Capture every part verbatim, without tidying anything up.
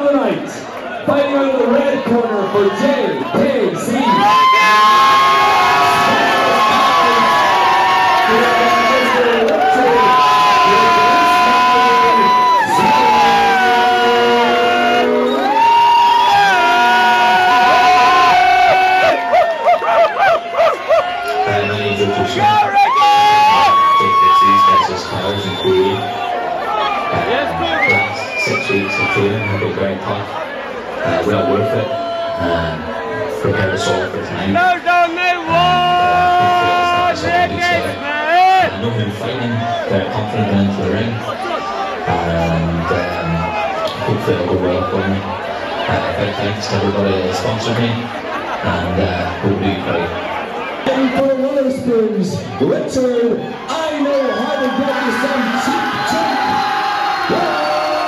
of the night, fighting out of the red corner for J K C. Six weeks of training have been very tough, uh, well worth it, um, prepared us all for time. No, don't they want I know them fighting, very confident going into the ring, and um, hopefully it'll go well for me. Uh, big thanks to everybody that sponsored me, and uh, hope we play. And for Witherspoons, Richard, I know how to get you some cheap, cheap. Yeah.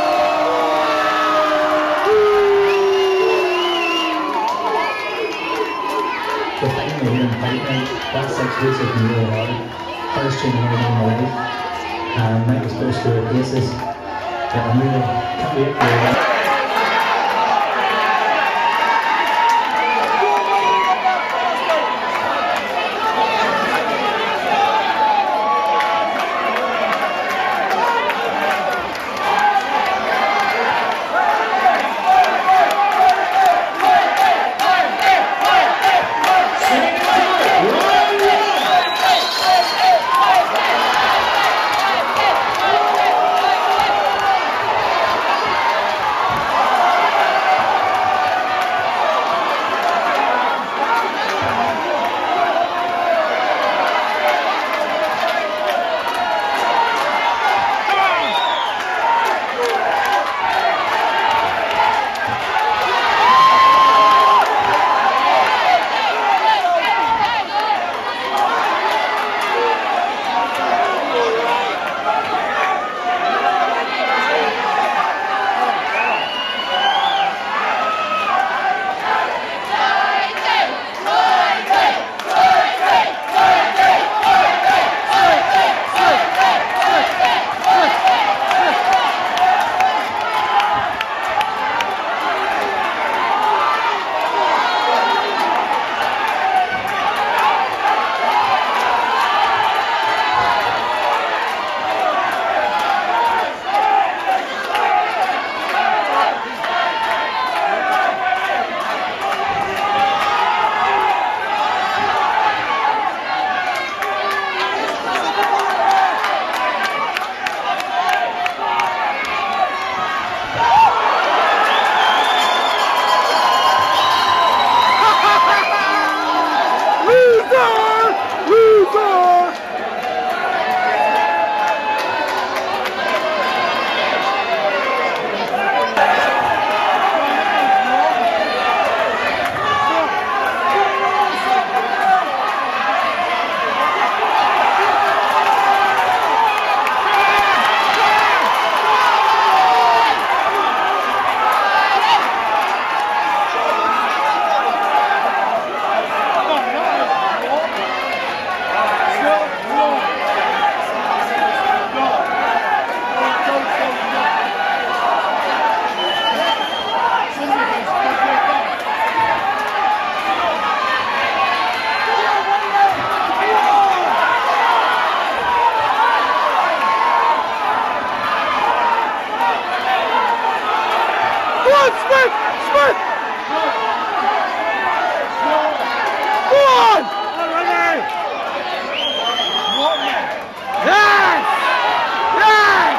The fighting here in Fight Night, that six weeks has been really hard. Hardest training I've done in my life. And Mike was supposed to replace this. But I'm really, can't wait for it. Smyth! Smyth! Go on! Yes! Yes!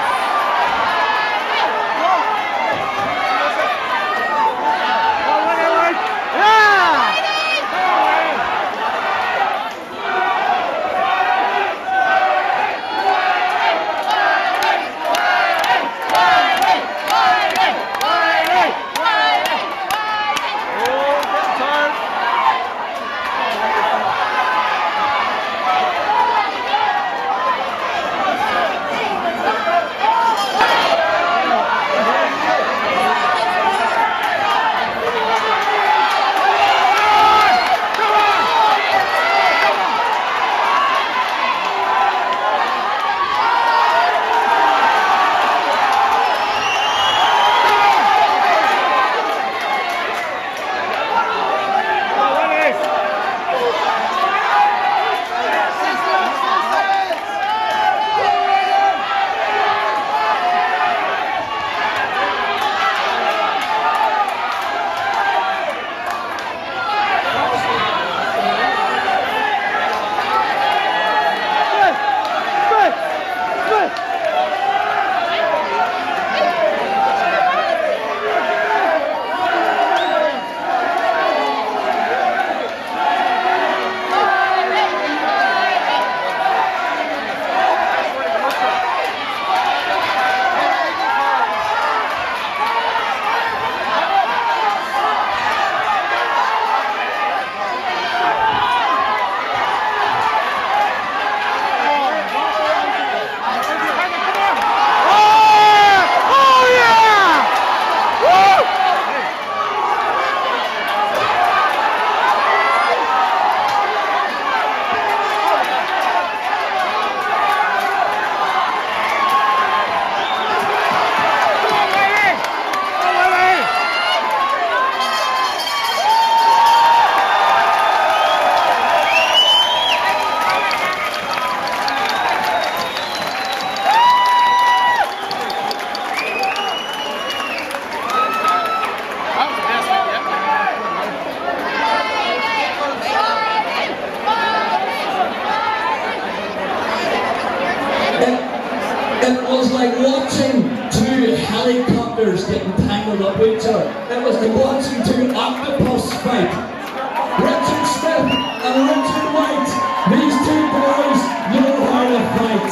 Victor. It was the boxing two octopus fight. Richard Smyth and Richard Whyte. These two boys know how to fight.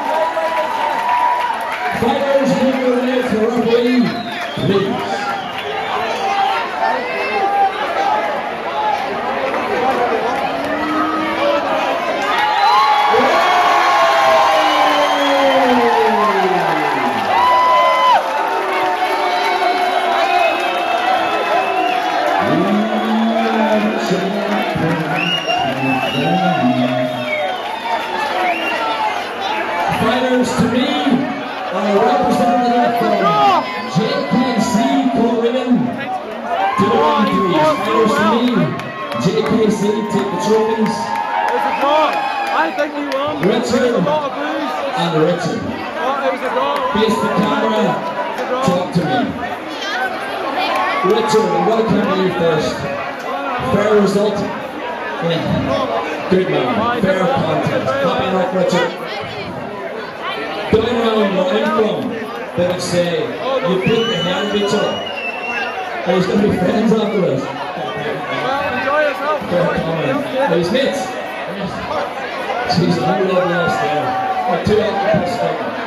Fighters, make your way to the referee, please. Fighters, to me, are a representative from J K C Korean to the three. Fighters, to me, J K C take the trophies. It's a draw. I think he won. Richard a lot of booze. and Richard. Oh, it was a draw. Face the camera, talk to me. Richard, what can you first? Fair result? Yeah. Good man. Fair contest. Happy enough, Richard. Going around where I'm from, they would say, you beat the hell of each other. And he's going to be friends after this. Well, enjoy yourself. Fair comment. Are you mates? Jeez, I love last there. Like two octopus fighting.